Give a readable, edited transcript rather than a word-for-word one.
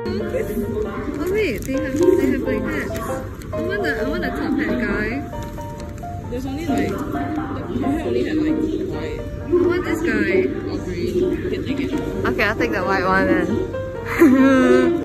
Oh wait, they have like hats. I want a top hat guy. There's only like the hat only had like white. I want this guy. Or green. You can take it. Okay, I'll take the white one then.